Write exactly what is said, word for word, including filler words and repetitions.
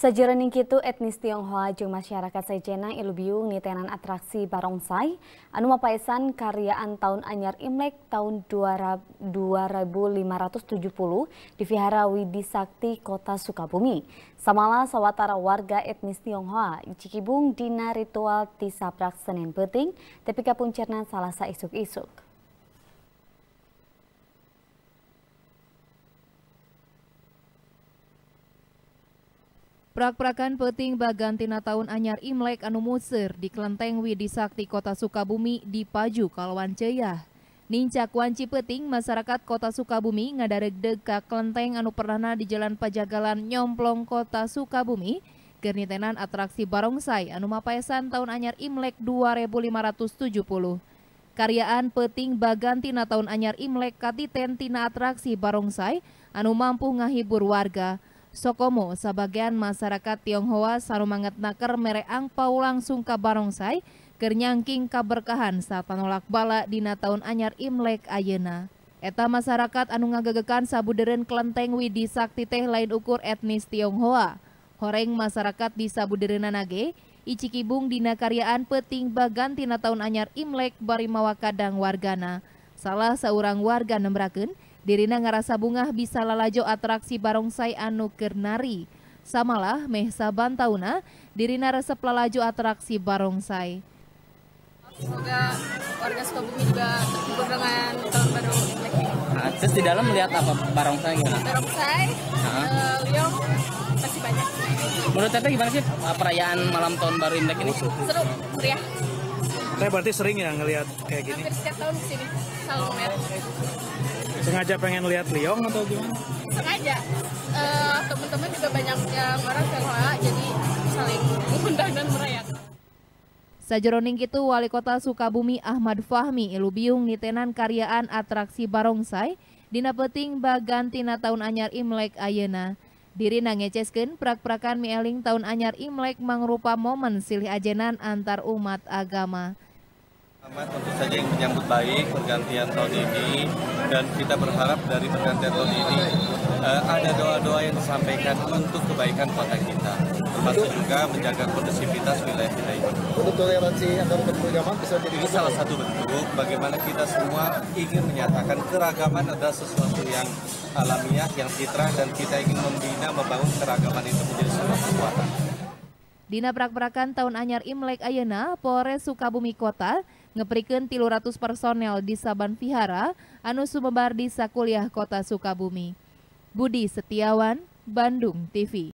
Sajeureung kitu etnis Tionghoa jeung masyarakat Sejenang Ilubiung nitenan atraksi barongsai anu mapaesan karyaan taun anyar Imlek tahun dua ribu lima ratus tujuh puluh di Vihara Widi Sakti Kota Sukabumi. Samala sawatara warga etnis Tionghoa Cikibung dina ritual tisaprak Senin Peuting tepi ka puncerna Salasa isuk-isuk. Prak-prakan peuting bagantina tahun anyar Imlek anu museur di Kelenteng Widi Sakti Kota Sukabumi dipaju kalawan ceuyah. Nincak wanci peuting masyarakat Kota Sukabumi ngadaregdeg ka kelenteng anu pernahna di Jalan Pajagalan Nyomplong Kota Sukabumi keur nitenan atraksi barongsai anu mapaesan tahun anyar Imlek dua ribu lima ratus tujuh puluh. Karyaan peuting bagantina tahun anyar Imlek katiten tina atraksi barongsai anu mampu ngahibur warga. Sokomo sabagian masyarakat Tionghoa sarumanget naker mere angpau langsung ka barongsai keur nyangking kaberkahan saat panolak bala dina taun anyar Imlek ayeuna. Eta masyarakat anu ngagegekan sabudeureun kelenteng Widi Sakti teh lain ukur etnis Tionghoa. Horeng masyarakat di sabudeureunana ge icikibung dina karyaan peuting bagantina taun anyar Imlek bari mawa kadang wargana. Salah seorang warga nembrakeun dirina ngarasa bungah bisa lalajo atraksi barongsai anu keur nari. Samalah meh saban tauna dirina resep lalajo atraksi barongsai. Semoga warga Sukabumi juga terhibur dengan tahun baru Imlek ini. Nah, terus di dalam melihat apa barongsai gimana? Barongsai, uh, liong masih banyak. Menurut Teteh gimana sih perayaan malam tahun baru Imlek ini? Seru, meriah. Saya berarti sering ya ngelihat kayak gini? Hampir setiap tahun kesini selalu melihat. Sengaja pengen lihat liong atau gimana? Sengaja. Uh, teman-teman juga banyak yang orang Tionghoa, jadi saling mengundang dan merayakan. Sajroning kitu Wali Kota Sukabumi Ahmad Fahmi Ilubiung nitenan karyaan atraksi barongsai dina peuting bagantina taun anyar Imlek ayeuna. Dirina ngeceskeun prak-prakan mieling taun anyar Imlek mangrupa momen silih ajenan antar umat agama. Tentu saja yang menyambut baik pergantian tahun ini, dan kita berharap dari pergantian tahun ini uh, ada doa-doa yang disampaikan untuk kebaikan kota kita, termasuk juga menjaga kondusivitas wilayah kita ini. Untuk toleransi antar beragama bisa jadi ini salah satu bentuk bagaimana kita semua ingin menyatakan keragaman adalah sesuatu yang alamiah, yang fitrah, dan kita ingin membina, membangun keragaman itu menjadi sebuah kekuatan. Dina prak-prakan tahun anyar Imlek ayeuna Polres Sukabumi Kota ngeprikeun tilu ratus personel di saban vihara anu sumebar di sakuliah Kota Sukabumi. Budi Setiawan, Bandung T V.